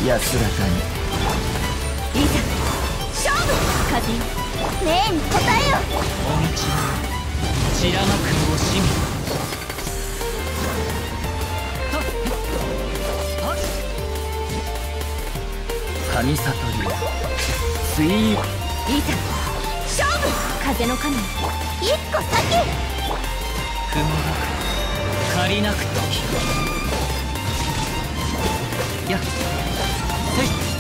安らかに。 いざ勝負。風よ、命に応えよ。 お道散らまく惜しみ。 神悟り水いざ勝負。風の神よ、一個先。 雲が借りなく時。やっせい。